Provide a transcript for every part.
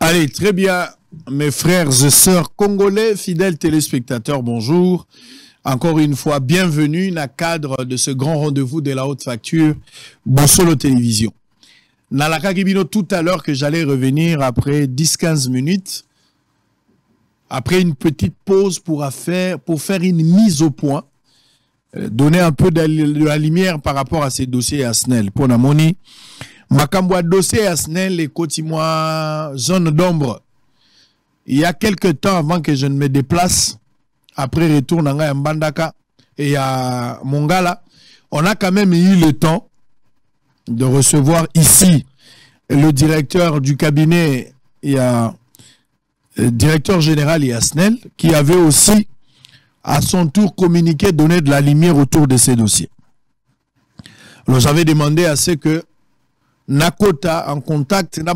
Allez, très bien, mes frères et sœurs congolais, fidèles téléspectateurs, bonjour. Encore une fois, bienvenue dans le cadre de ce grand rendez-vous de la haute facture, Bossolo Télévision. Nalaka Kibino, tout à l'heure que j'allais revenir après 10-15 minutes, après une petite pause pour faire une mise au point, donner un peu de la lumière par rapport à ces dossiers à SNEL. Pour Namoni, Makambwa dossier à SNEL et Kotimoa zone d'ombre. Il y a quelques temps avant que je ne me déplace, après retour à Mbandaka et à Mongala, on a quand même eu le temps de recevoir ici le directeur du cabinet et directeur général et SNEL, qui avait aussi à son tour communiqué, donné de la lumière autour de ces dossiers. Alors j'avais demandé à ce que Nakota en contact, où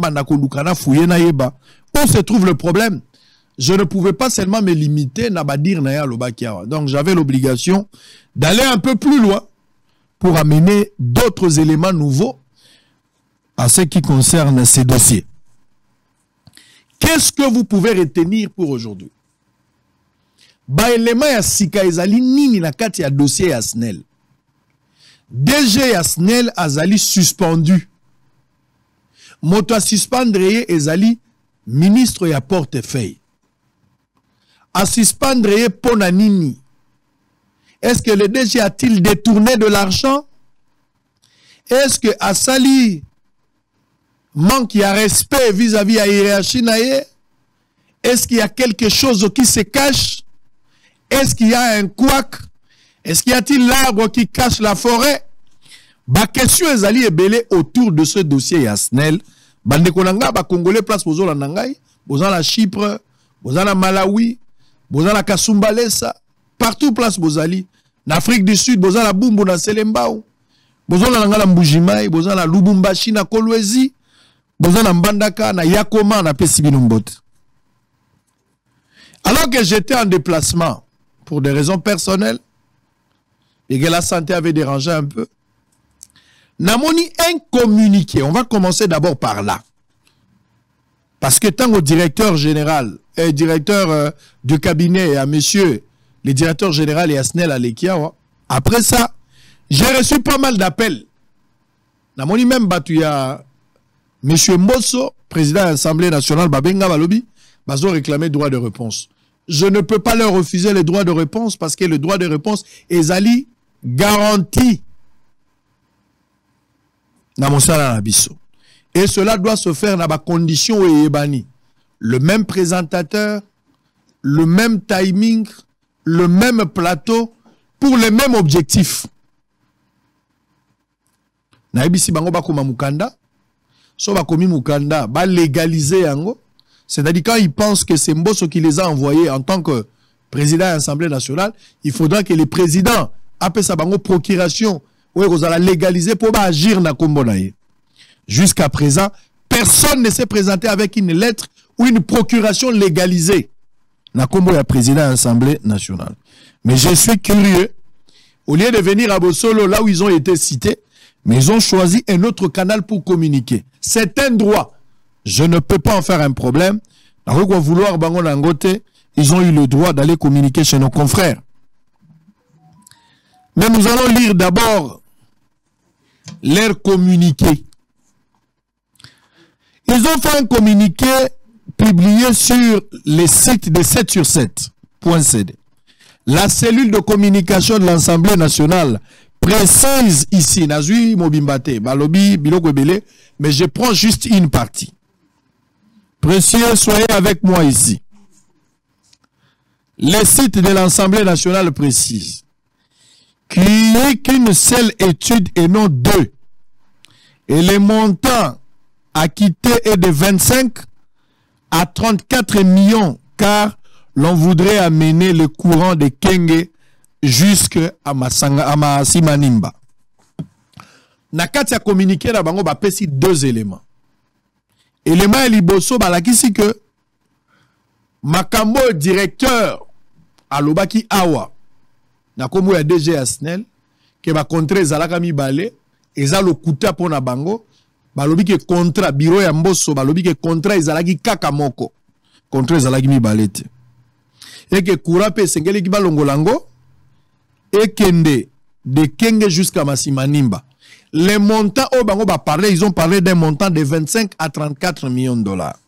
se trouve le problème. Je ne pouvais pas seulement me limiter à dire Naya Lobakiawa. Donc j'avais l'obligation d'aller un peu plus loin pour amener d'autres éléments nouveaux à ce qui concerne ces dossiers. Qu'est-ce que vous pouvez retenir pour aujourd'hui? Ba élément ya sika ezali nini na kati ya dossier ya SNEL. DG ya SNEL azali suspendu. Moto a suspendre ezali ministre ya portefeuille. A suspendre pona nini? Est-ce que le DG a-t-il détourné de l'argent? Est-ce que Asali manque à respect vis-à-vis à hiérarchie naie? Est-ce qu'il y a quelque chose qui se cache? Est-ce qu'il y a un couac? Est-ce qu'il y a-t-il l'arbre qui cache la forêt? Ba question ezali ebele autour de ce dossier ya SNEL. Bande konanga ba Congolais place bozo la Nangai, bozo la Chypre, bozo la Malawi, bozo la Kasumbalesa, partout place bozali. En Afrique du Sud, bozo la Bumbu na Selembao, bozo la Nangala Mbujimai, bozo la Lubumbashi na Kolwezi, bozo la Mbandaka na Yakoma na Pesibinombot. Alors que j'étais en déplacement pour des raisons personnelles et que la santé avait dérangé un peu, Namoni un communiqué. On va commencer d'abord par là. Parce que tant au directeur général et directeur du cabinet à monsieur, le directeur général et à SNEL Alekia, après ça, j'ai reçu pas mal d'appels. Namoni même Batouya, monsieur Mosso, président de l'Assemblée nationale, Babenga Balobi, bazo réclamé droit de réponse. Je ne peux pas leur refuser le droit de réponse parce que le droit de réponse est ali garanti. Et cela doit se faire dans la condition où Ebani. Le même présentateur, le même timing, le même plateau pour le même objectif. Naibisi bango bakoma mukanda, so bakomi mukanda, ba légaliser yango. C'est-à-dire quand ils pensent que c'est Mbosso qui les a envoyés en tant que président de l'Assemblée nationale, il faudra que les présidents appellent ça bango procuration. Oui, vous allez légaliser pour agir dans Kombonaye. Jusqu'à présent, personne ne s'est présenté avec une lettre ou une procuration légalisée. Na Kombo est président de l'Assemblée nationale. Mais je suis curieux. Au lieu de venir à Bossolo, là où ils ont été cités, mais ils ont choisi un autre canal pour communiquer. C'est un droit. Je ne peux pas en faire un problème. Vouloir Bango Nangote, ils ont eu le droit d'aller communiquer chez nos confrères. Mais nous allons lire d'abord leur communiqué. Ils ont fait un communiqué publié sur les sites de 7sur7.cd. La cellule de communication de l'Assemblée nationale précise ici, Nazui Mobimbate, Balobi, Biloko Ebele, mais je prends juste une partie. Précieux, soyez avec moi ici. Les sites de l'Assemblée nationale précisent qu'il n'y ait qu'une seule étude et non deux. Et le montant acquitté est de 25 à 34 millions, car l'on voudrait amener le courant de Kenge jusqu'à Simanimba. Nakati a communiqué na bango bapesi deux éléments. Élément liboso balakisi que Makambo directeur alobaki awa na komo ya DG SNEL que ba contre zalaka mibale eza lokuta pona bango balobi ke contrat bureau ya Mbosso balobi ke contrat ezalaki kaka moko contrat ezalaki mibalete et que courant pe sengeli ki balongolango et kende de Kenge jusqu'à Massimanimba. Les montants au bango ba parler, ils ont parlé d'un montant de 25 à 34 millions de dollars.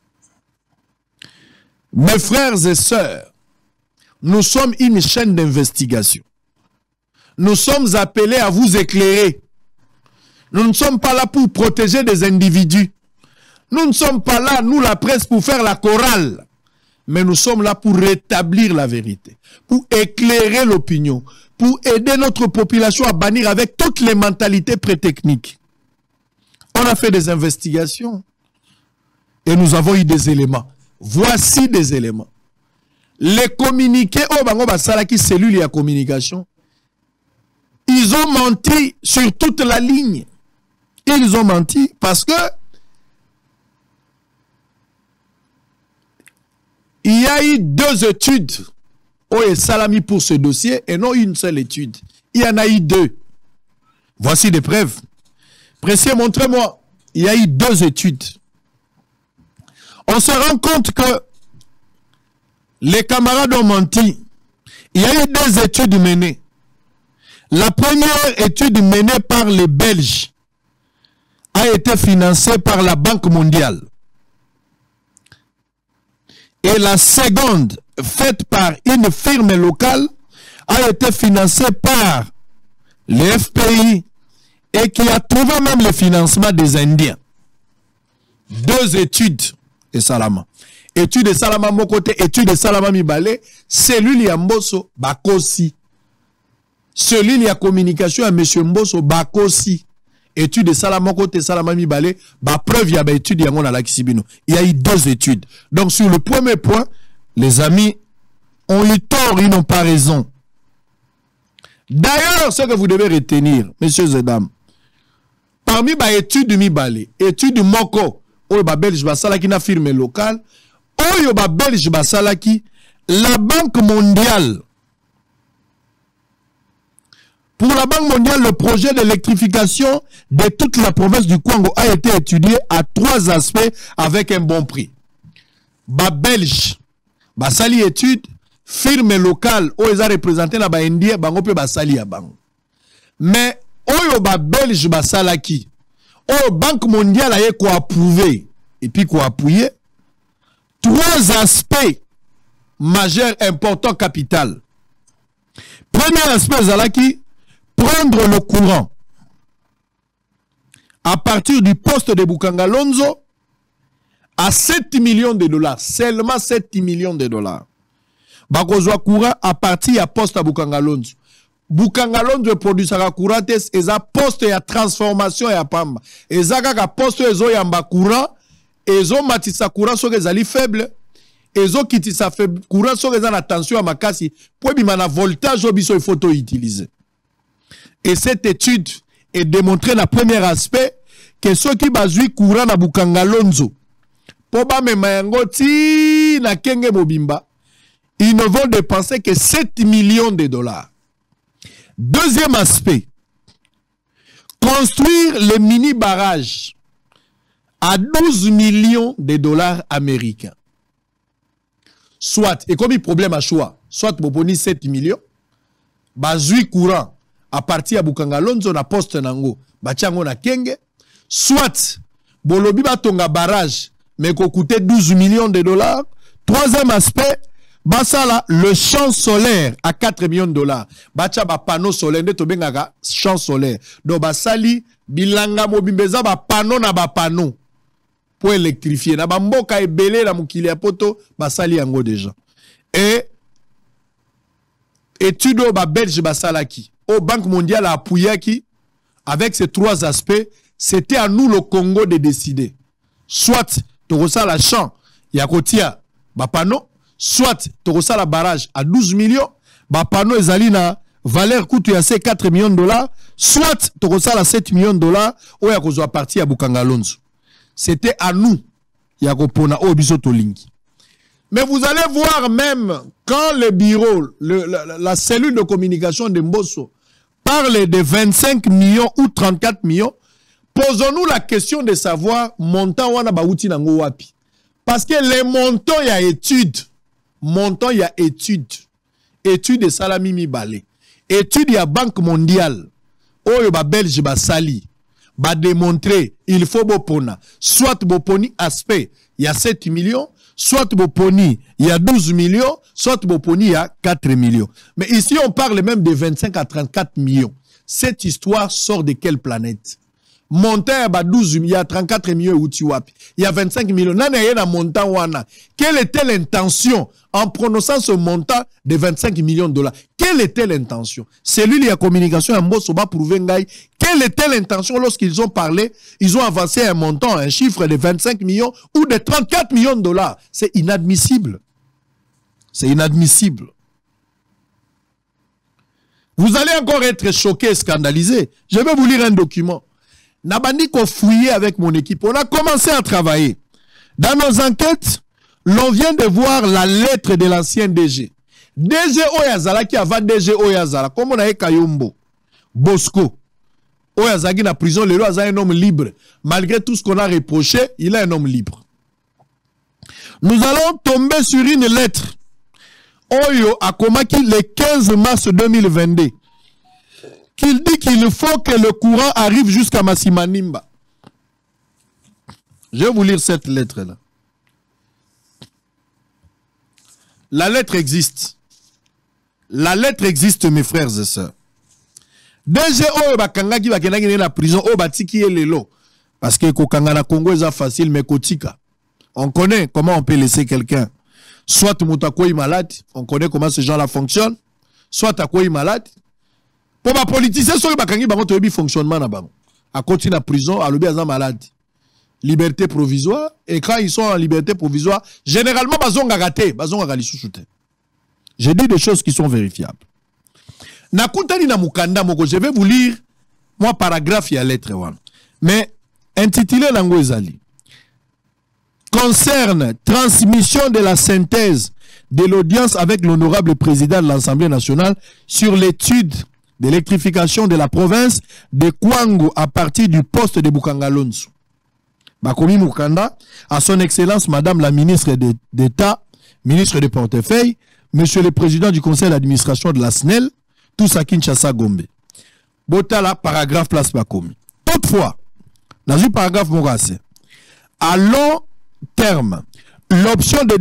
Mes frères et sœurs, nous sommes une chaîne d'investigation. Nous sommes appelés à vous éclairer. Nous ne sommes pas là pour protéger des individus. Nous ne sommes pas là, nous la presse, pour faire la chorale. Mais nous sommes là pour rétablir la vérité, pour éclairer l'opinion, pour aider notre population à bannir avec toutes les mentalités pré-techniques. On a fait des investigations et nous avons eu des éléments. Voici des éléments. Les communiqués au Bango Basalaki, cellule à communication, ils ont menti sur toute la ligne. Ils ont menti parce que il y a eu 2 études au Salami pour ce dossier et non une seule étude. Il y en a eu 2. Voici des preuves. Précieux, montrez-moi. Il y a eu 2 études. On se rend compte que les camarades ont menti. Il y a eu 2 études menées. La première étude menée par les Belges a été financée par la Banque mondiale. Et la seconde, faite par une firme locale, a été financée par les FPI et qui a trouvé même le financement des Indiens. 2 études et Salama. Étude de Salama mon côté, étude de Salama Mibale, cellule ya Mbosso Bakosi. Cellule ya communication à M. Mbosso Bakosi. Étude de Salama côté Salama Mibale, ba preuve ya ba étude yango na Lakisibino. Il y a eu 2 études. Donc sur le premier point, les amis ont eu tort, ils n'ont pas raison. D'ailleurs, ce que vous devez retenir, messieurs et dames, parmi ba études Mibale, étude Moko, oyo ba Belge basalaki na firme locale, oyo ba Belge basalaki, la Banque mondiale. Pour la Banque mondiale, le projet d'électrification de toute la province du Congo a été étudié à 3 aspects avec un bon prix. Ba Belge, ba sali étude, firme locale, oyo eza représenté na ba Indien, bango pe ba sali ya bango. Mais oyo ba Belge ba salaki, oyo Banque mondiale a ko approuvé et puis ko appuyer 3 aspects majeurs importants capital. Premier aspect zalaki prendre le courant à partir du poste de Bukangalonzo à 7 millions de dollars. Seulement 7 millions de dollars. Bakozwa courant à partir du poste de Bukangalonzo. Bukangalonzo produit sa courant et ça poste ya transformation ya pamba. Et ça kaka poste ezo yamba courant ezo matisa courant so ezali faible. Ezo kitisa faible courant so ezana tension ya makasi po bimana voltage obiso il faut utiliser. Et cette étude est démontrée dans le premier aspect que ceux qui bazui courant na Bukangalonzo, poba memayango ti na kenge mobimba, ils ne vont dépenser que 7 millions de dollars. Deuxième aspect, construire les mini-barrages à 12 millions de dollars américains. Soit, et comme il problème à choix, soit boponi 7 millions, bazui courant à partir de Bukangalonzo na poste nango bachango na kenge, soit bolobi batonga barrage mais ko coûter 12 millions de dollars. Troisième aspect, basala le champ solaire à 4 millions de dollars. Bacha ba panneau solaire nde to bengaka champ solaire. Donc basali bilanga mobimbeza ba panneau na ba panneau pour électrifier na ba mboka ebele na mukili ya poto basali yango déjà. Et étude ba Belge basalaki au Banque mondiale a appuyé qui, avec ces 3 aspects, c'était à nous le Congo de décider. Soit tu ça la champ, yakotia, bapano, soit tu ça la barrage à 12 millions, bapano ezalina valeur coûte ya 4 millions de dollars, soit tu ça la 7 millions de dollars, ou yakozo à partir à Bukangalonzo. C'était à nous, yakopona o biso tolingi. Mais vous allez voir même quand le bureau, la cellule de communication de Mbosso parle de 25 millions ou 34 millions, Posons-nous la question de savoir montant wana bauti nango wapi. Parce que les montants, il y a études. Montant, il y a études. Études de salami mi balé. Études, il y a Banque mondiale. Oyo ba Belge ba sali. Ba démontrer, il faut bopona. Soit boponi aspect, il y a 7 millions. Soit boponi, il y a 12 millions. Soit boponi, il y a 4 millions. Mais ici, on parle même de 25 à 34 millions. Cette histoire sort de quelle planète? Montant, il y a 34 millions. Il y a 25 millions. Montant, quelle était l'intention en prononçant ce montant de 25 millions de dollars? Quelle était l'intention? Celui qui a communication en mot soba prouvé. Quelle était l'intention lorsqu'ils ont parlé? Ils ont avancé un montant, un chiffre de 25 millions ou de 34 millions de dollars. C'est inadmissible. C'est inadmissible. Vous allez encore être choqué, scandalisé. Je vais vous lire un document. Nabandi qu'on fouillait avec mon équipe. On a commencé à travailler. Dans nos enquêtes, l'on vient de voir la lettre de l'ancien DG. DG Oyazala qui avait DG Oyazala. Comme on a eu Kayombo, Bosco. Oyazala qui est en prison, le roi est un homme libre. Malgré tout ce qu'on a reproché, il est un homme libre. Nous allons tomber sur une lettre. Oyo a Komaki le 15 mars 2022. Qu'il dit qu'il faut que le courant arrive jusqu'à Massimanimba. Je vais vous lire cette lettre-là. La lettre existe. La lettre existe, mes frères et sœurs. DG Oyo Bakangaki Bakenagi la prison, Oyo Batiki et Lelo. Parce que Kokangana Congo est facile, mais Kotika. On connaît comment on peut laisser quelqu'un. Soit Moutakoi malade, on connaît comment ces gens-là fonctionnent. Soit Takoi malade. Pour ma politicien, ceux qui ont un fonctionnement à côté de la prison, à l'objet malade. Liberté provisoire. Et quand ils sont en liberté provisoire, généralement, j'ai dit des choses qui sont vérifiables. Je vais vous lire, moi, paragraphe, il y a lettre. Mais, intitulé Langoezali. Concerne transmission de la synthèse de l'audience avec l'honorable président de l'Assemblée nationale sur l'étude d'électrification de la province de Kwango à partir du poste de Bukangalonso. Bakomi Mukanda, à son excellence Madame la ministre d'État, ministre de portefeuille, Monsieur le président du conseil d'administration de la SNEL, tout ça Kinshasa Gombe. Botala, paragraphe place Bakomi. Toutefois, dans un paragraphe Mogasse, à long terme, l'option de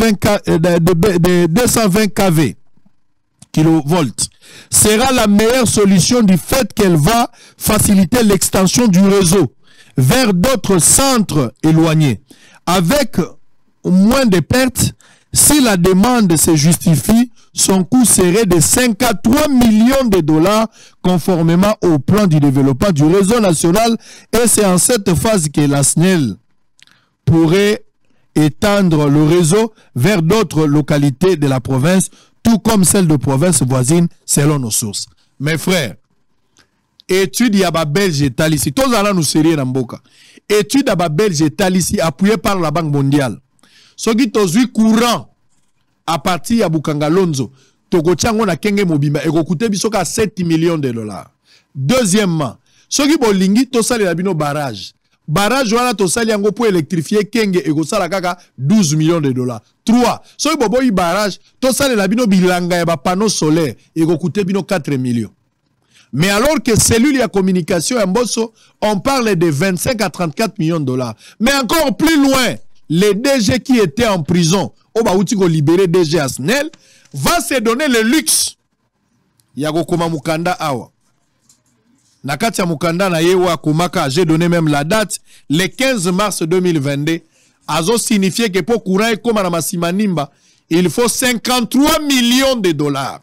220 kV kilovolts sera la meilleure solution du fait qu'elle va faciliter l'extension du réseau vers d'autres centres éloignés. Avec moins de pertes, si la demande se justifie, son coût serait de 53 millions de dollars conformément au plan du développement du réseau national, et c'est en cette phase que la SNEL pourrait étendre le réseau vers d'autres localités de la province, tout comme celles de provinces voisines, selon nos sources. Mes frères, étude Yaba Belge et Talissi, tous allons nous serrer dans Boka. Étude Yaba Belge et Talissi, appuyée par la Banque mondiale. Ce qui est courant à partir de Bukangalonzo, Togotiango na Kenge Mobimba, et coûté bisoka 7 millions de dollars. Deuxièmement, ce qui est lingi, tout ça, les abino barrage. Barrage wana tosali yango pour électrifier Kenge et Gosala kaka 12 millions de dollars. 3. So bobo yi barrage, tosali la bino bilanga ya panneau solaire et go coûter bino 4 millions. Mais alors que cellule à communication en Bosso, on parle de 25 à 34 millions de dollars. Mais encore plus loin, les DG qui étaient en prison, au baouti go libérer DG Asnel, va se donner le luxe. Yago koma mukanda awa. Nakatia Mukanda na yewa kumaka, j'ai donné même la date, le 15 mars 2022, azo signifié que pour courant et comme à Massimanimba, il faut 53 millions de dollars.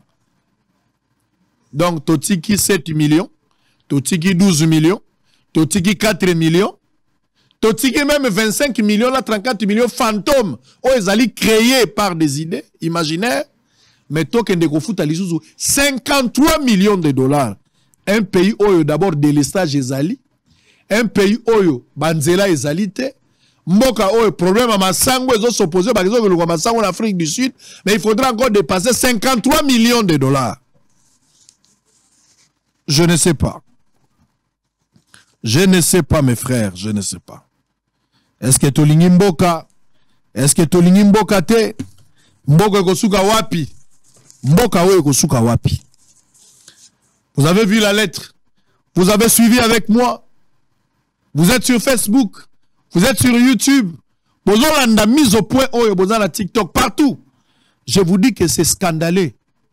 Donc, Totiki 7 millions, Totiki 12 millions, Totiki 4 millions, Totiki même 25 millions, là 34 millions fantômes, où ils allaient créer par des idées imaginaires, mais token de Kofuta Lisuzu, 53 millions de dollars. Un pays oyo d'abord délestage ezali, un pays oyo banzela ezalite, mboka oyo problème à masango ezo s'opposer par exemple le masango en Afrique du Sud, mais il faudra encore dépasser 53 millions de dollars. Je ne sais pas. Je ne sais pas, mes frères, je ne sais pas. Est-ce que Tolingi Mboka? Est-ce que Tolingi Mboka te? Mboka kosuka wapi? Mboka we kosuka wapi? Vous avez vu la lettre? Vous avez suivi avec moi? Vous êtes sur Facebook? Vous êtes sur YouTube? Vous avez mise au point, vous avez TikTok, partout. Je vous dis que c'est scandaleux.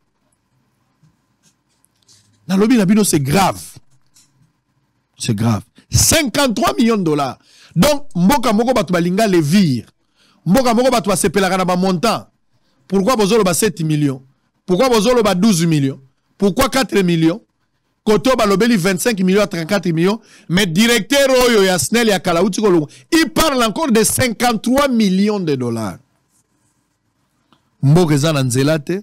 Dans le lobby, c'est grave. C'est grave. 53 millions de dollars. Donc, Mboka Moko Batubalinga les vire. Mboka Moko Batuba sepelaka na montant. Pourquoi Bozolo ba 7 millions? Pourquoi Bozolo ba 12 millions? Pourquoi 4 millions? Koto Balobeli 25 millions à 34 millions. Mais directeur Oyo Yasnel et Kalaouti Kolongo, il parle encore de 53 millions de dollars. Mboka Zananzelate.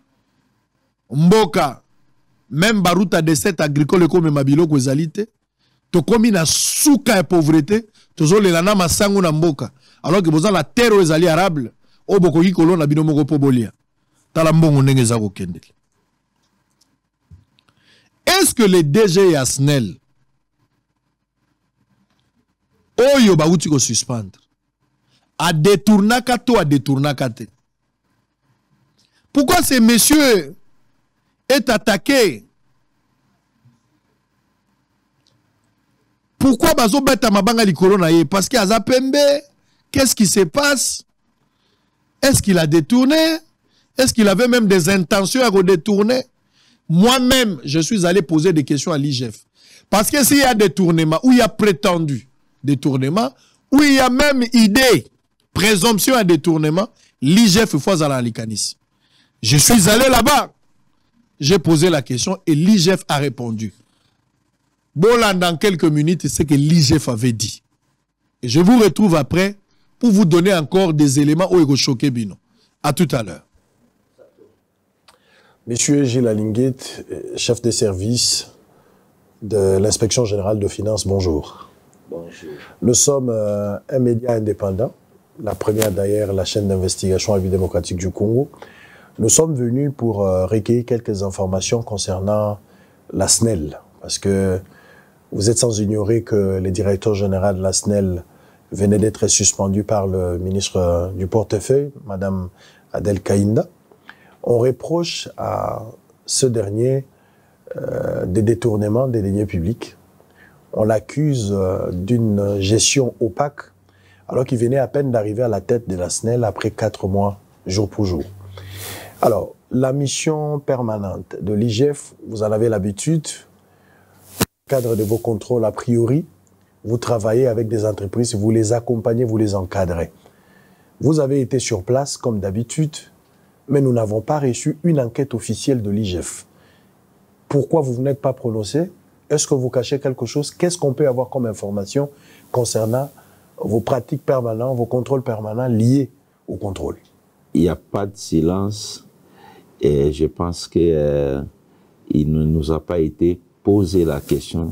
Mboka. Même Baruta de 7 agricole comme Mabilo Kozalite. To komi na souka et pauvreté. Tozo le lana masangu na mboka. Alors que vous avez la terre aux alliés arabes. Au bokoki kolon na binomoko pobolia. Talambongo nengezako kendel. Est-ce que les DG Yasnel Oyo ba uti ko suspendre a détourné kato a détourné kate? Pourquoi ce monsieur est attaqué? Pourquoi bazo beta mabanga likolo na ye? Parce qu'il a Zapembe. Qu'est-ce qui se passe? Est-ce qu'il a détourné? Est-ce qu'il avait même des intentions à redétourner? Moi-même, je suis allé poser des questions à l'IGF. Parce que s'il y a détournement, ou il y a prétendu détournement, ou il y a même idée, présomption à détournement, l'IGF faut aller à l'Ikanis. Je suis allé là-bas. J'ai posé la question et l'IGF a répondu. Bon, dans quelques minutes, c'est ce que l'IGF avait dit. Et je vous retrouve après pour vous donner encore des éléments où il faut choquer Bino. À tout à l'heure. Monsieur Gilles Alinguet, chef des services de l'Inspection générale de finances, bonjour. Bonjour. Nous sommes un média indépendant, la première d'ailleurs, la chaîne d'investigation à vie démocratique du Congo. Nous sommes venus pour recueillir quelques informations concernant la SNEL, parce que vous êtes sans ignorer que le directeur général de la SNEL venait d'être suspendu par le ministre du portefeuille, Madame Adel Kaïnda. On reproche à ce dernier des détournements des deniers publics. On l'accuse d'une gestion opaque, alors qu'il venait à peine d'arriver à la tête de la SNEL après 4 mois, jour pour jour. Alors, la mission permanente de l'IGF, vous en avez l'habitude, dans le cadre de vos contrôles a priori, vous travaillez avec des entreprises, vous les accompagnez, vous les encadrez. Vous avez été sur place, comme d'habitude, mais nous n'avons pas reçu une enquête officielle de l'IGF. Pourquoi vous n'êtes pas prononcé? Est-ce que vous cachez quelque chose? Qu'est-ce qu'on peut avoir comme information concernant vos pratiques permanentes, vos contrôles permanents liés au contrôle? Il n'y a pas de silence et je pense qu'il ne nous a pas été posé la question,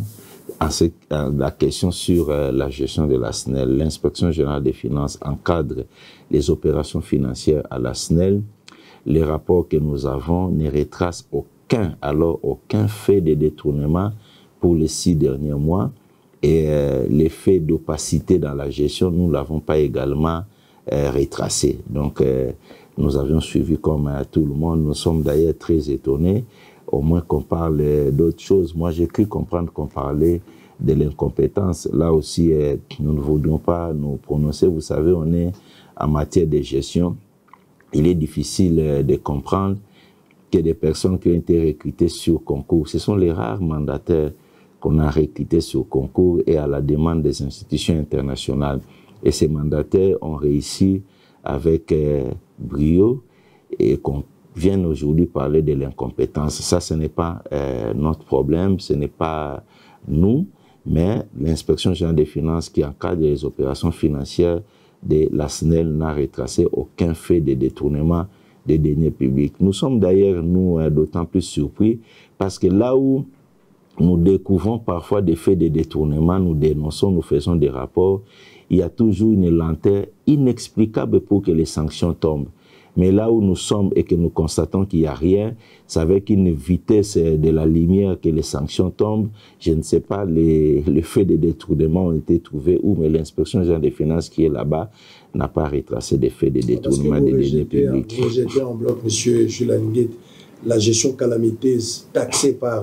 sur la gestion de la SNEL. L'Inspection générale des finances encadre les opérations financières à la SNEL. Les rapports que nous avons ne retracent aucun fait de détournement pour les 6 derniers mois. Et les faits d'opacité dans la gestion, nous ne l'avons pas également retracé. Donc, nous avions suivi comme tout le monde. Nous sommes d'ailleurs très étonnés, au moins qu'on parle d'autres choses. Moi, j'ai cru comprendre qu'on parlait de l'incompétence. Là aussi, nous ne voudrions pas nous prononcer. Vous savez, on est en matière de gestion. Il est difficile de comprendre que des personnes qui ont été recrutées sur concours, ce sont les rares mandataires qu'on a recrutés sur concours et à la demande des institutions internationales. Et ces mandataires ont réussi avec brio et qu'on vienne aujourd'hui parler de l'incompétence. Ça, ce n'est pas notre problème, ce n'est pas nous, mais l'Inspection générale des finances qui encadre les opérations financières de la SNEL n'a retracé aucun fait de détournement des deniers publics. Nous sommes d'ailleurs, nous, d'autant plus surpris parce que là où nous découvrons parfois des faits de détournement, nous dénonçons, nous faisons des rapports, il y a toujours une lenteur inexplicable pour que les sanctions tombent. Mais là où nous sommes et que nous constatons qu'il n'y a rien, c'est avec une vitesse de la lumière que les sanctions tombent. Je ne sais pas, les faits de détournement ont été trouvés où, mais l'inspection générale des finances qui est là-bas n'a pas retracé des faits de détournement des deniers publics. Vous rejetez en bloc, M. Jules Alinguet, la gestion calamiteuse taxée par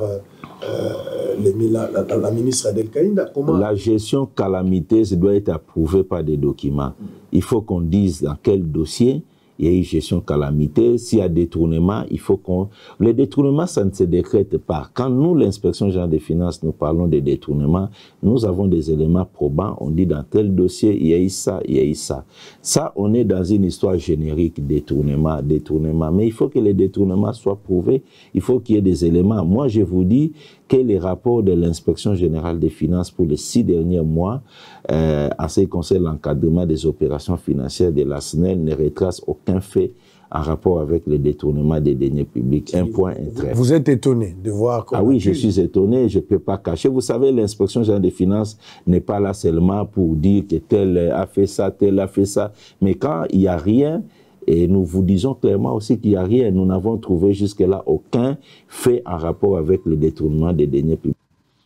la ministre Adel Kaïnda. Comment... La gestion calamiteuse doit être approuvée par des documents. Il faut qu'on dise dans quel dossier il y a une gestion calamiteuse. S'il y a détournement, il faut qu'on... Les détournements, ça ne se décrète pas. Quand nous, l'inspection générale des finances, nous parlons de détournement, nous avons des éléments probants. On dit dans tel dossier, il y a eu ça, il y a eu ça. Ça, on est dans une histoire générique, détournement. Mais il faut que les détournements soient prouvés. Il faut qu'il y ait des éléments. Moi, je vous dis que les rapports de l'inspection générale des finances pour les 6 derniers mois, en ce qui concerne l'encadrement des opérations financières de la SNEL, ne retracent aucun fait en rapport avec le détournement des deniers publics. Un point, un trait. Vous êtes étonné de voir... Ah oui, je suis étonné, je ne peux pas cacher. Vous savez, l'inspection générale des finances n'est pas là seulement pour dire que tel a fait ça, tel a fait ça. Mais quand il n'y a rien, et nous vous disons clairement aussi qu'il n'y a rien, nous n'avons trouvé jusque-là aucun fait en rapport avec le détournement des deniers publics.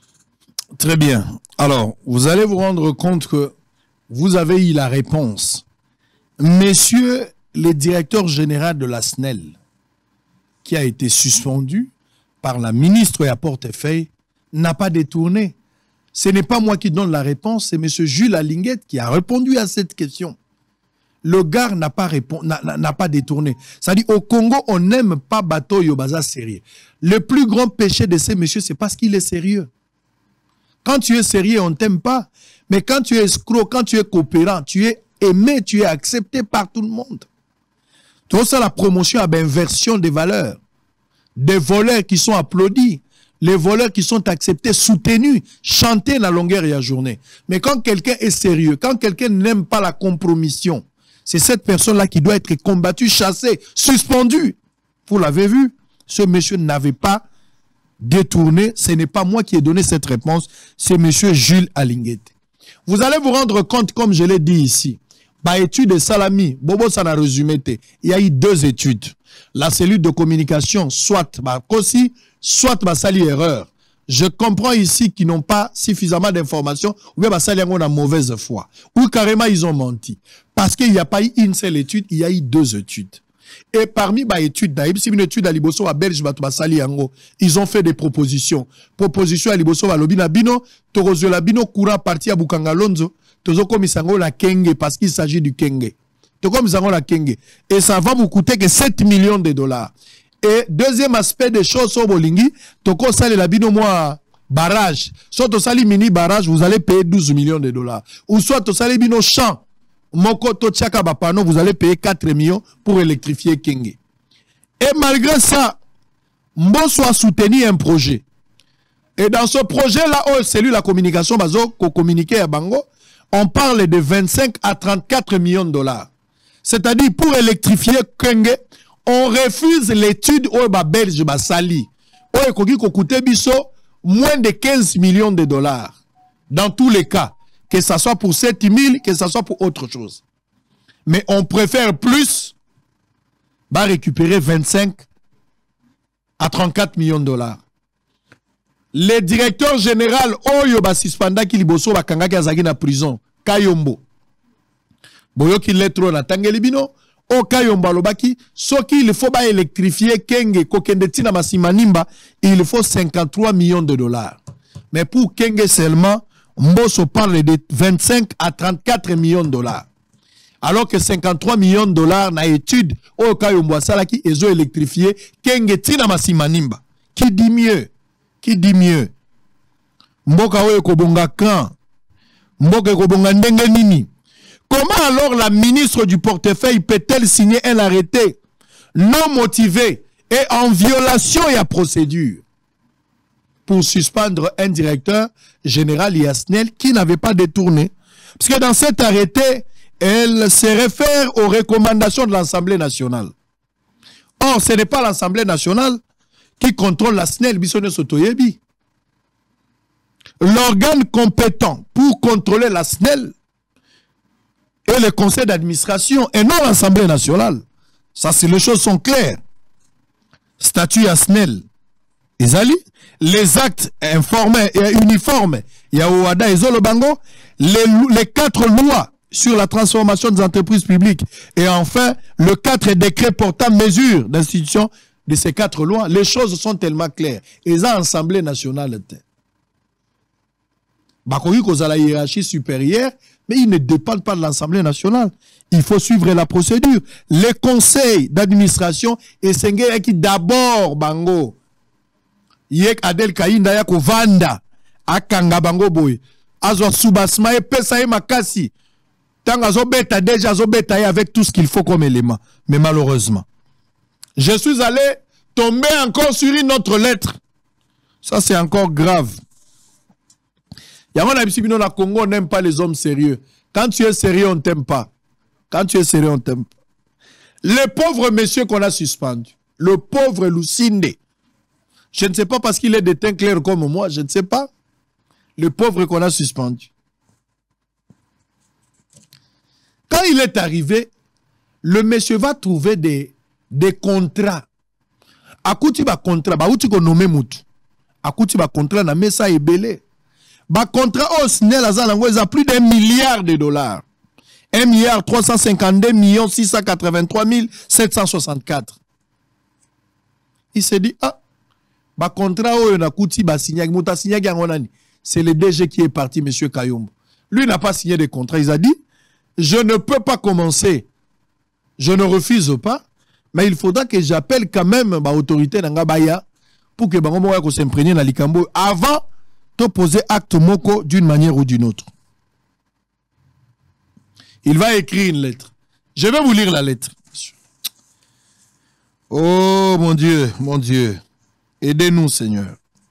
Très bien. Alors, vous allez vous rendre compte que vous avez eu la réponse. Messieurs le directeur général de la SNEL, qui a été suspendu par la ministre et à portefeuille, n'a pas détourné. Ce n'est pas moi qui donne la réponse, c'est M. Jules Alinguet qui a répondu à cette question. Le gars n'a pas détourné. C'est-à-dire, au Congo, on n'aime pas bateau Yobaza sérieux. Le plus grand péché de ces messieurs, c'est parce qu'il est sérieux. Quand tu es sérieux, on ne t'aime pas. Mais quand tu es escroc, quand tu es coopérant, tu es aimé, tu es accepté par tout le monde. Tout ça, la promotion à inversion des valeurs. Des voleurs qui sont applaudis. Les voleurs qui sont acceptés, soutenus, chantés la longueur et la journée. Mais quand quelqu'un est sérieux, quand quelqu'un n'aime pas la compromission, c'est cette personne-là qui doit être combattue, chassée, suspendue. Vous l'avez vu, ce monsieur n'avait pas détourné. Ce n'est pas moi qui ai donné cette réponse, c'est monsieur Jules Alinguet. Vous allez vous rendre compte, comme je l'ai dit ici, par étude de Salami, Bobo s'en a résumé, il y a eu 2 études. La cellule de communication, soit Kosi, soit Sali erreur. Je comprends ici qu'ils n'ont pas suffisamment d'informations, ou bien Sali ont la mauvaise foi, ou carrément ils ont menti. Parce qu'il n'y a pas eu une seule étude, il y a eu 2 études. Et parmi les études, une étude à Liboso, à Belge, ils ont fait des propositions. Proposition à Liboso, à Lobina Bino, Torozo Labino, Koura, parti à Bukangalonzo, Tozo Komisango la Kenge, parce qu'il s'agit du Kenge. Tozo Komisango la Kenge. Et ça va vous coûter que 7 millions de dollars. Et deuxième aspect des choses au Bolingi, Toko Sali Labino, moi, barrage. Soit Tosali mini barrage, vous allez payer 12 millions de dollars. Ou soit Tosali Bino champ. Moko Tochaka Bapano, vous allez payer 4 millions pour électrifier Kenge. Et malgré ça, Mbosso a soutenu un projet. Et dans ce projet-là, c'est lui la communication, bazo, qu'on communiquait à Bango, on parle de 25 à 34 millions de dollars. C'est-à-dire, pour électrifier Kenge, on refuse l'étude au Belge Basali. Au Ekogi Kokute Biso, moins de 15 millions de dollars. Dans tous les cas. Que ce soit pour 7 000, que ce soit pour autre chose. Mais on préfère plus, va récupérer 25 à 34 millions de dollars. Le directeur général, Oyo Basispanda Kiliboso Bakanga Kazagi na prison, Kayombo. Boyo ki letro na Tangelibino, O Kayombo Lobaki, ce qu'il faut ba électrifier Kenge, Kokendetina Masimanimba, il faut 53 millions de dollars. Mais pour Kenge seulement, Mbosso parle de 25 à 34 millions de dollars. Alors que 53 millions de dollars na étude au Kayombo Salaki et zo électrifié Kenge Tina Masimanimba. Qui dit mieux? Qui dit mieux? Mboka oyo kobonga kan? Mboka kobonga ndenge nini? Comment alors la ministre du portefeuille peut-elle signer un arrêté non motivé et en violation et à procédure pour suspendre un directeur général Yasnel qui n'avait pas détourné? Parce que dans cet arrêté, elle se réfère aux recommandations de l'Assemblée nationale. Or, ce n'est pas l'Assemblée nationale qui contrôle la SNEL, Bissone Sotoyebi. L'organe compétent pour contrôler la SNEL et le conseil d'administration, et non l'Assemblée nationale. Ça, c'est les choses sont claires. Statut Asnel. Ezali, les actes informés et uniformes, il y a Ouada et Zolobango, les 4 lois sur la transformation des entreprises publiques, et enfin, le 4 décrets portant mesures d'institution de ces 4 lois, les choses sont tellement claires. Et ça, Assemblée nationale, Bakoui a la hiérarchie supérieure, mais ils ne dépendent pas de l'Assemblée nationale. Il faut suivre la procédure. Les conseils d'administration, et c'est qui d'abord, Bango, Yek Adel Kainda Yako Vanda, Akanga Bango Boy, Azo Soubasma et Pesae Makasi. Tant Azo Beta déjà Azo Beta avec tout ce qu'il faut comme élément. Mais malheureusement, je suis allé tomber encore sur une autre lettre. Ça, c'est encore grave. Yamana Bisibino na Congo, on n'aime pas les hommes sérieux. Quand tu es sérieux, on t'aime pas. Quand tu es sérieux, on t'aime pas. Le pauvre monsieur qu'on a suspendu, le pauvre Lucinde, je ne sais pas parce qu'il est de teint clair comme moi, je ne sais pas. Le pauvre qu'on a suspendu. Quand il est arrivé, le monsieur va trouver des contrats. Akuti ba contrat, ba uti ko nommé mutu. Akuti ba contrat na mesa ebele. Ba contrat au SNEL azalango ils a plus d'$1 milliard. 1,352,683,764. Il s'est dit, ah, bah contrat au nakuti ba signé, c'est le DG qui est parti, monsieur Kayombo. Lui n'a pas signé de contrat. Il a dit, je ne peux pas commencer. Je ne refuse pas, mais il faudra que j'appelle quand même l'autorité d'Angabaya pour que Bango Moya s'imprègne dans l'Ikambo avant de poser acte moko d'une manière ou d'une autre. Il va écrire une lettre. Je vais vous lire la lettre. Oh mon Dieu, aidez-nous Seigneur.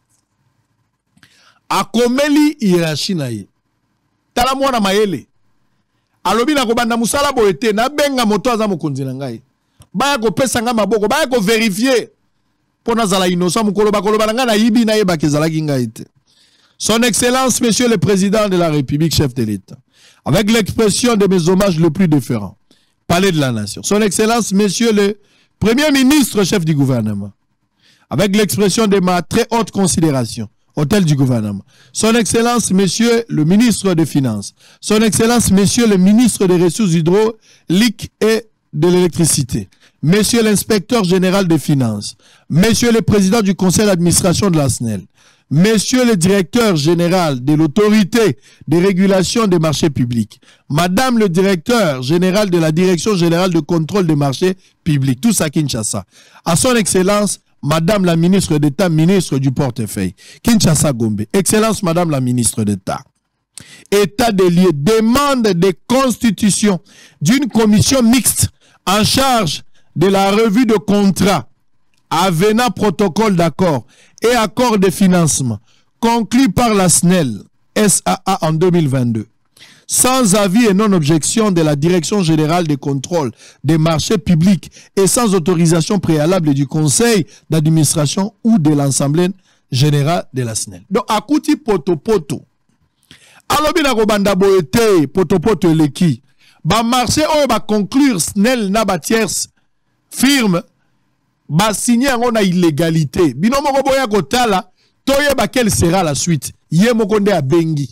Akomeli Hirashinaye. Talamwana Mayele. Alobi na kobanda musala boete na benga moto aza mokonzi na ngai. Baya ko pesa nga maboko, baya ko vérifier. Pona zala innocent mukolo bakoloba nga na yibi na yeba kezala kinga ite. Son Excellence, Monsieur le Président de la République, chef de l'État, avec l'expression de mes hommages le plus déférents, Palais de la Nation. Son Excellence, Monsieur le Premier ministre, chef du gouvernement, avec l'expression de ma très haute considération, Hôtel du gouvernement. Son Excellence, Monsieur le ministre des Finances. Son Excellence, Monsieur le ministre des Ressources hydrauliques et de l'électricité. Monsieur l'inspecteur général des Finances. Monsieur le président du conseil d'administration de la SNEL. Monsieur le directeur général de l'autorité de régulation des marchés publics. Madame le directeur général de la direction générale de contrôle des marchés publics. Tout ça à Kinshasa. À son Excellence, Madame la ministre d'État, ministre du portefeuille. Kinshasa Gombe. Excellence, Madame la ministre d'État. État des lieux. Demande de constitution d'une commission mixte en charge de la revue de contrat, avenant protocole d'accord et accord de financement conclu par la SNEL SAA en 2022. Sans avis et non objection de la Direction générale des contrôles des marchés publics et sans autorisation préalable du conseil d'administration ou de l'Assemblée générale de la SNEL. Donc, akuti poto poto. Alobi na kobanda boete poto poto eleki. Ba marché oyo ba conclure SNEL na ba tierce firme ba signé on a illégalité. Bino moko boya kotala toyeba quelle sera la suite. Yé moko nde a bengi.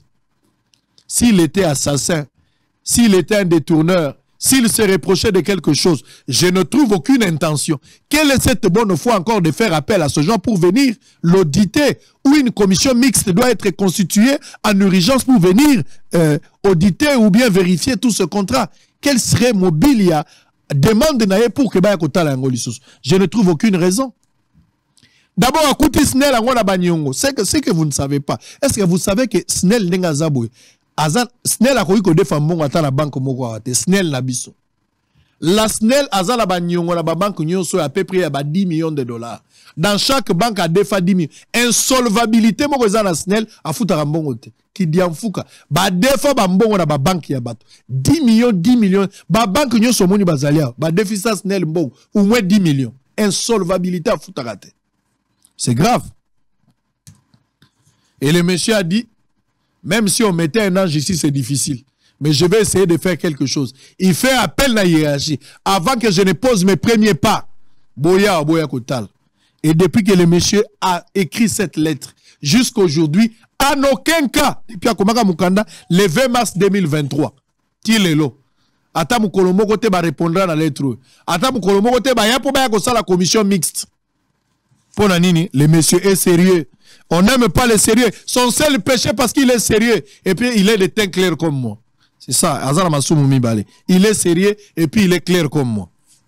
S'il était assassin, s'il était un détourneur, s'il se reprochait de quelque chose, je ne trouve aucune intention. Quelle est cette bonne foi encore de faire appel à ce genre pour venir l'auditer, ou une commission mixte doit être constituée en urgence pour venir auditer ou bien vérifier tout ce contrat? Quel serait Mobilia demande naé pour que Baya Kotala Angolisus? Je ne trouve aucune raison. D'abord, à côté SNEL, c'est que vous ne savez pas. Est-ce que vous savez que SNEL n'est pas Zaboué? SNEL a connu que des femmes à la banque SNEL na biso. La SNEL a la banque à peu près 10 millions de dollars. Dans chaque banque a des fois 10 millions. Insolvabilité mo la SNEL a foutu mbongo te. Qui dit en fouka. Ba des fois ba mbongo na ba banque ya bato. 10 millions. Ba banque nyo so moni bazalia. Ba déficit SNEL mbongo au moins 10 millions. Insolvabilité a foutu raté. C'est grave. Et le monsieur a dit, même si on mettait un ange ici, c'est difficile. Mais je vais essayer de faire quelque chose. Il fait appel à la hiérarchie. Avant que je ne pose mes premiers pas, Boya Kotal. Et depuis que le monsieur a écrit cette lettre, jusqu'à aujourd'hui, en aucun cas, depuis Akomaka Mukanda, le 20 mars 2023, Tilelo. Ata Mukolomo Kote ba répondra dans la lettre. Ata Mukolomo Kote ba yapo ba yakosa la commission mixte. Pour Nanini, le monsieur est sérieux. On n'aime pas le sérieux. Son seul péché parce qu'il est sérieux. Et puis il est de teint clair comme moi. C'est ça. Azara Masumu Mibale. Il est sérieux et puis il est clair comme moi.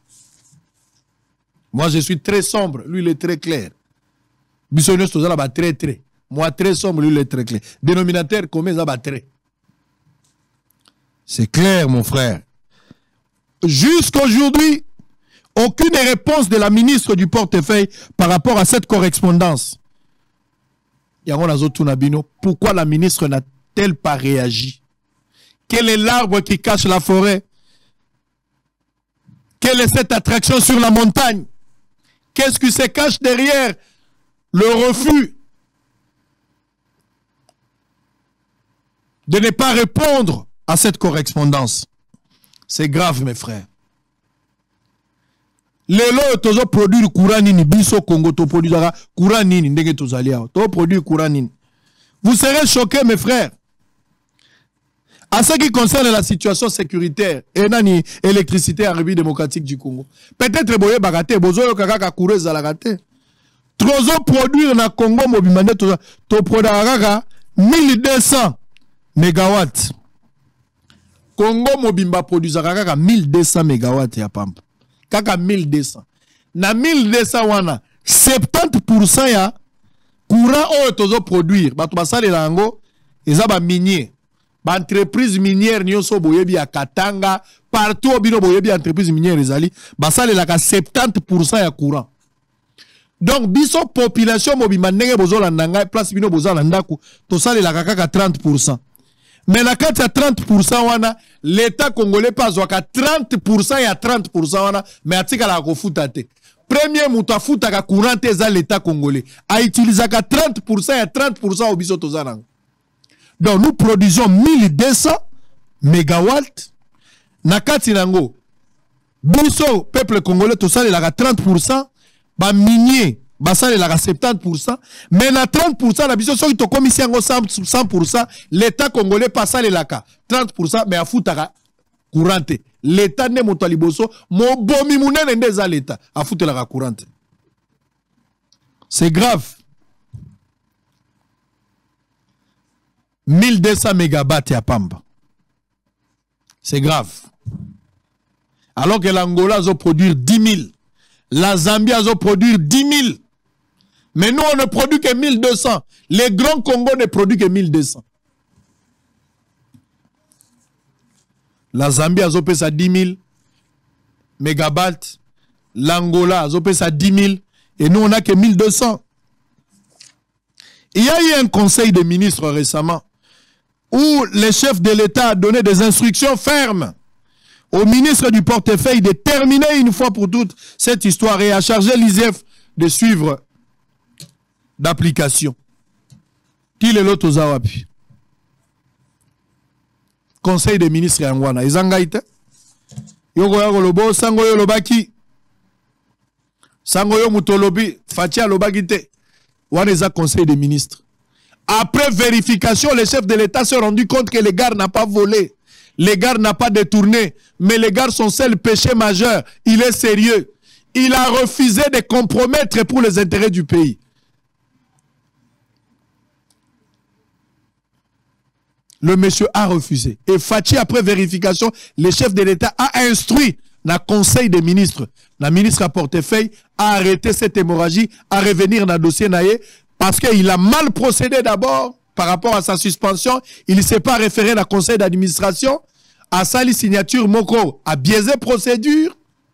Moi je suis très sombre. Lui il est très clair. Bissonios Tozala ba très très. Moi très sombre, lui il est très clair. Dénominateur commun ça ba très. C'est clair mon frère. Jusqu'à aujourd'hui, aucune réponse de la ministre du portefeuille par rapport à cette correspondance. Pourquoi la ministre n'a-t-elle pas réagi? Quel est l'arbre qui cache la forêt? Quelle est cette attraction sur la montagne? Qu'est-ce qui se cache derrière le refus de ne pas répondre à cette correspondance? C'est grave, mes frères. Lelo tozo produire courant nini biso Congo to produire courant nini ndenge tozalia to produire courant nini. Vous serez choqués mes frères. À ce qui concerne la situation sécuritaire et nani électricité en République démocratique du Congo. Peut-être boye bagate bozo kaka coureur za la gate. Trozo produire na Congo mobimane to produire 1200 mégawatts. Congo mobimba produire kaka 1200 mégawatts ya pampa. Kaka 1200. Na 1200 wana 70% ya courant oyo tozo produire. Bato basale lango eza ba minier. Ba entreprise minière nyonso boyebi ya Katanga partout bino boyebi entreprise minière ezali basale la ka 70% ya courant. Donc biso population mobimba ndenge bozola ndanga place bino bozala ndaku to sale la kaka 30%. Mais la carte à 30% wana, l'État congolais pas à 30% et à 30% wana, mais atika la kofutate. Premier mouta futa ka courant za l'État congolais. A utilisé à 30% et à 30% au biso tozanang. Donc nous produisons 1200 mégawatts. Na kati nango. Biso, peuple congolais, tout ça, il a 30%. Ba minier. Basale la 70%, mais na 30%, la biso qui to commission 100%, l'État congolais passe les laka 30%, mais à foutaka courante. L'État ne monta liboso, mon bomi mounen ndeza l'État, à foutre la courante. C'est grave. 1200 mégawatts à Pamba. C'est grave. Alors que l'Angola a produit 10 000. La Zambie a produit 10 000. Mais nous, on ne produit que 1200. Les grands Congo ne produisent que 1200. La Zambie a payé ça 10 000 mégawatts. L'Angola a payé ça 10 000. Et nous, on n'a que 1200. Il y a eu un conseil des ministres récemment où le chef de l'État a donné des instructions fermes au ministre du portefeuille de terminer une fois pour toutes cette histoire et a chargé l'ISEF de suivre d'application. Qui est l'autre Zawapi? Conseil des ministres Yangwana. Izangaïta. Yoko yako lobo, sango yo lobaki. Sango yo mutolobi, fatia lobagite. Waneza conseil des ministres. Après vérification, le chef de l'État s'est rendu compte que les gars n'ont pas volé. Les gars n'ont pas détourné. Mais les gars, son seul péché majeur, il est sérieux. Il a refusé de compromettre pour les intérêts du pays. Le monsieur a refusé. Et Fachi, après vérification, le chef de l'État a instruit le conseil des ministres. La ministre à portefeuille a arrêté cette hémorragie, à revenir dans le dossier Naye, parce qu'il a mal procédé d'abord par rapport à sa suspension. Il ne s'est pas référé à la conseil d'administration, à sa signature Moko, à biaisé procédure.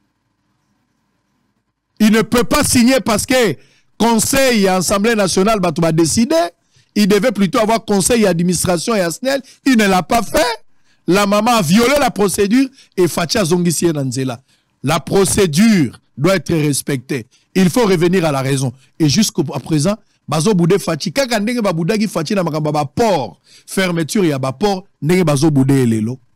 Il ne peut pas signer parce que conseil et assemblée nationale va décider. Il devait plutôt avoir conseil et administration et ASNEL. Il ne l'a pas fait. La maman a violé la procédure et Fatia Zongissie Nanzela. La procédure doit être respectée. Il faut revenir à la raison. Et jusqu'à présent, Bazo Boudé Fachi, Kaka Ndenge Baboudagi Fachi na makamba ba port, fermeture ya ba port, Ndenge Bazo Boudé Lelo.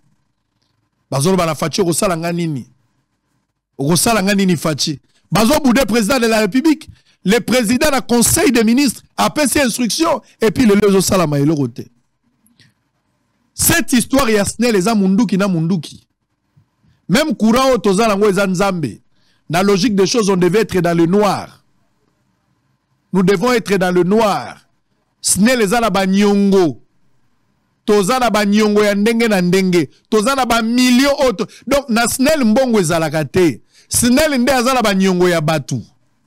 Bazolo bana fachi okosala nga nini? Okosala nga nini fachi? Bazo boudé président de la République, le président du conseil des ministres a fait ses instructions et puis le lezo salama et le roté. Cette histoire yasne les amunduki na munduki. Même courant au tozalango et nzambe. La logique des choses, on devait être dans le noir. Nous devons être dans le noir. Snel les ala ba nyongo. Tozana ba nyongo ya ndenge na ndenge. Tozana ba millions autres. Donc na snel mbongo ezalaka te. Snel nde azala ba nyongo ya batu.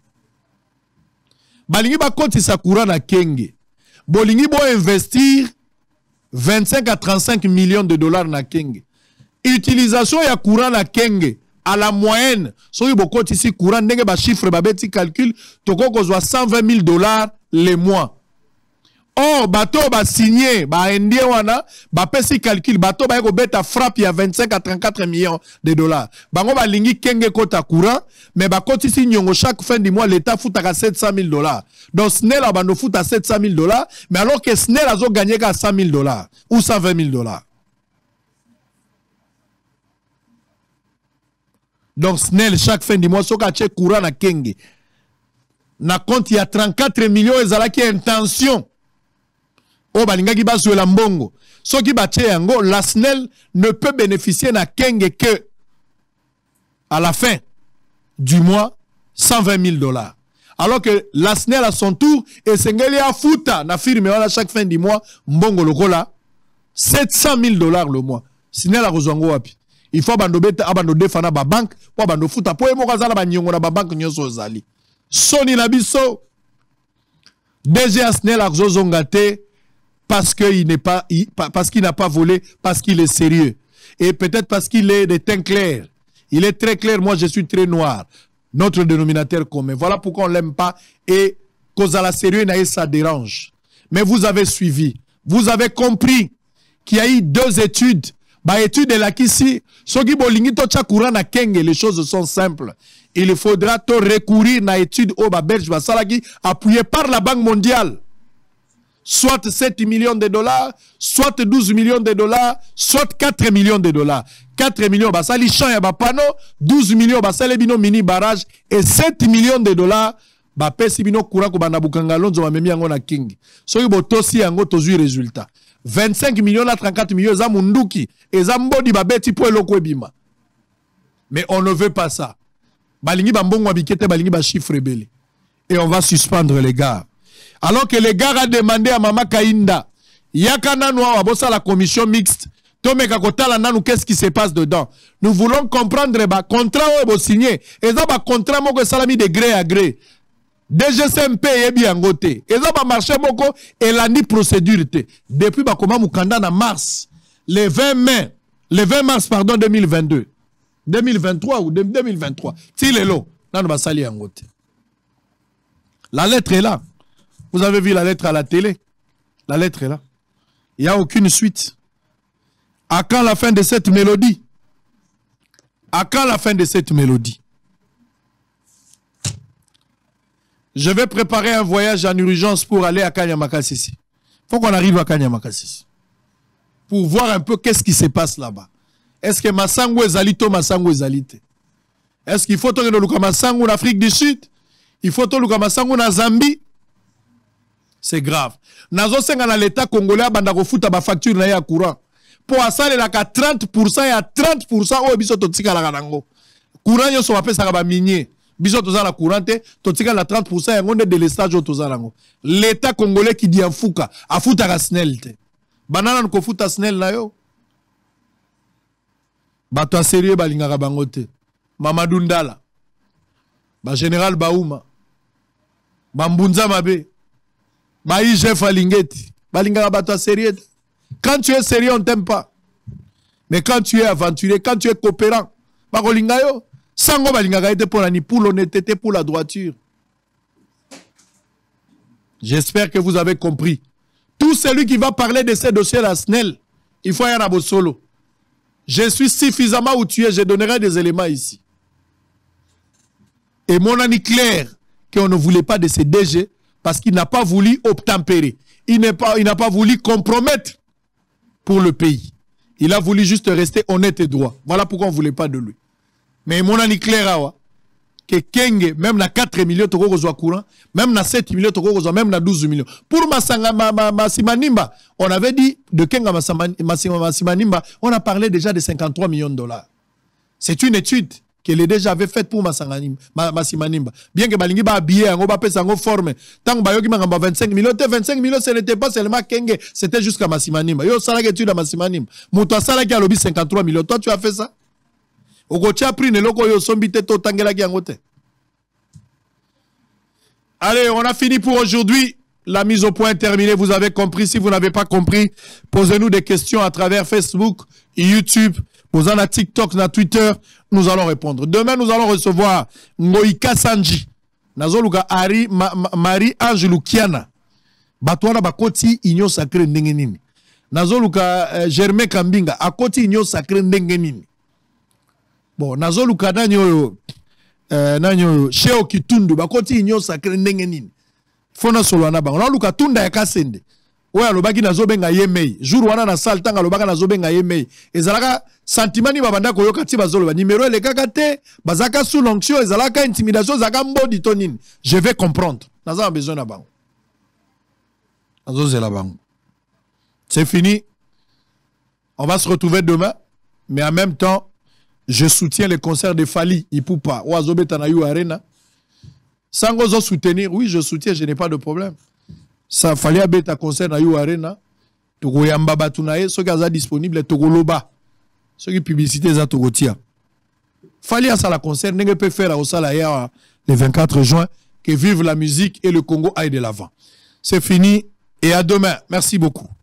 Balingi ba kotisa courant na kenge. Bolingi bo investir 25 à 35 millions de dollars na kenge. Utilisation ya courant na kenge à la moyenne. So y boko ici courant ndenge ba chiffre ba beti calcul toko kozwa 120 000 dollars le mois. Oh, bateau ba signé, ba indien wana, ba pesi calcul, bateau ba yeko beta frappe ya 25 à 34 millions de dollars. Bango ba lingi kenge kota courant, mais ba koti si nyongo chaque fin du mois, l'État fout à 700 000 dollars. Donc Snell a bando fout à 700 000 dollars, mais alors que Snell a gagné qu'à 100 000 dollars ou 120 000 dollars. Donc Snell chaque fin du mois, so ka check courant na kenge. Na compte il y a 34 millions et zala qui intention. Oh, balingaki basu la mbongo. Ce qui bache yango, la SNEL ne peut bénéficier na kenge que à la fin du mois 120 000 dollars. Alors que la SNEL à son tour et sengeli a futa na firme à chaque fin du mois mbongo lokola 700 000 dollars le mois. SNEL a rozwango wapi. Il faut abandonner fana ba banque pour abandonner futa pour mo kazala ba nyongo na ba banque nyoso zali. Soni na biso DG SNEL a zongate parce qu'il n'est pas, parce qu'il n'a pas volé, parce qu'il est sérieux. Et peut-être parce qu'il est de teint clair. Il est très clair, moi je suis très noir. Notre dénominateur commun. Voilà pourquoi on ne l'aime pas. Et cause à la sérieux, ça dérange. Mais vous avez suivi. Vous avez compris qu'il y a eu 2 études. Bah, études là qu'ici, ceux qui bolingi to courant na kenge, les choses sont simples. Il faudra to recourir à études au Belge, appuyé par la Banque mondiale. Soit 7 millions de dollars, soit 12 millions de dollars, soit 4 millions de dollars. 4 millions, bah ça li champ ya ba pano, 12 millions, bah ça les bino mini barrage, et 7 millions de dollars, bah pesi bino courant ko bana bukanga lonzo ba memi yango na king. So yibo tosi yango tozui résultat. 25 millions à 34 millions, za munduki, et za mbodi ba beti po eloko ebima. Mais on ne veut pas ça. Balingi ba mbongo abikete, balingi ba chiffre belé. Et on va suspendre les gars. Alors que les gars ont demandé à Mama Kainda, Yakana Noa, la commission mixte, Tomeka Kotala Nanou, qu'est-ce qui se passe dedans? Nous voulons comprendre le contrat où vous signez. Et ça, le contrat, que salami de gré à gré. DGCMP est bien goté. Et ça, marché moko et la ni procédure. Depuis, comment Mukanda en mars, le 20 mars, pardon, 2022. 2023 ou 2023. Si le lot, là, nous va salir en goté. La lettre est là. Vous avez vu la lettre à la télé? La lettre est là. Il n'y a aucune suite. À quand la fin de cette mélodie? À quand la fin de cette mélodie? Je vais préparer un voyage en urgence pour aller à Kanyamakasisi. Il faut qu'on arrive à Kanyamakasisi. Pour voir un peu qu'est-ce qui se passe là-bas. Est-ce que Massango est zalito, Massango est zalité? Est-ce qu'il faut que nous Massango en Afrique du Sud? Il faut que nous Massango en Zambie? C'est grave. Nazo senga na l'État congolais banda ko futa ba facture na ya courant. Pour asale la ka 30% ya 30% o biso to tika la kanango. Courant yo so va pesa ba minier. Biso to za la courant te to tika la 30% ya ngonde de l'estage to za lango. L'État congolais qui dit afuka, afuta ka SNEL te. Banana ko futa SNEL na yo. Bato a sérieux balinga bango te. Mamadou Ndala. Ba général Baouma. Bambunza Mabe. Chef Alingeti. Sérieux. Quand tu es sérieux, on ne t'aime pas. Mais quand tu es aventurier, quand tu es coopérant, pour l'honnêteté, pour la droiture. J'espère que vous avez compris. Tout celui qui va parler de ces dossiers à SNEL, il faut y aller à solo. Je suis suffisamment outillé, je donnerai des éléments ici. Et mon ami clair qu'on ne voulait pas de ces DG, parce qu'il n'a pas voulu obtempérer. Il n'a pas voulu compromettre pour le pays. Il a voulu juste rester honnête et droit. Voilà pourquoi on ne voulait pas de lui. Mais mon ami clair, que Kenge, même na 4 millions de euros courant, même na 7 millions de euros, même na 12 millions. Pour Massimanimba, on avait dit de Kenga Massimanimba, on a parlé déjà de 53 millions de dollars. C'est une étude qu'elle déjà avait faite pour Massimanimba. Bien que Balingi ba habillé, on va payer en forme. Tant que Bayoki m'a 25 millions, ce n'était pas seulement Kenge, c'était jusqu'à Massimanimba. Yo, ça la étude à Massimanimba. Mouta Sala qui a lobby 53 millions. Toi, tu as fait ça? Allez, on a fini pour aujourd'hui. La mise au point est terminée. Vous avez compris. Si vous n'avez pas compris, posez-nous des questions à travers Facebook et YouTube. Vous en avez TikTok, na Twitter. Nous allons répondre. Demain, nous allons recevoir Ngoïka Sanji. Nazoluka Ari Marie-Ange Lukiana. Batouana Bakoti, Igno Sacré Ndengenini. Nazoluka Germain Kambinga. Akoti Igno Sacré Ndengenini. Bon, nazoluka nanyo Sheo Kitundu bakoti inyo sacré ndenge nini. Fona solo na bango. Naluka tunda ya kasende. Oya lobaki nazobenga yemei. Jour wana na salle tanga lobaka nazobenga yemei. Ezalaka sentimani babanda koyoka ti bazolo numéro ele kakate bazaka sous l'onction ezalaka intimidation zaka mbodi tonine. Je vais comprendre. Naza besoin na bango. Nazozela bango. C'est fini. On va se retrouver demain, mais en même temps je soutiens les concerts de Fali, Ipupa, Oazobeta na Yu Arena. Sans gozo soutenir, oui, je soutiens, je n'ai pas de problème. Ça Fali abeta concert na Yu Arena. Togo yamba batunaye, ceux qui sont disponibles, Togo Loba. Ceux qui publicité za Togo Tia. Fali a ça la concert, n'est-ce pas faire au Salaya le 24 juin, que vive la musique et le Congo aille de l'avant. C'est fini et à demain. Merci beaucoup.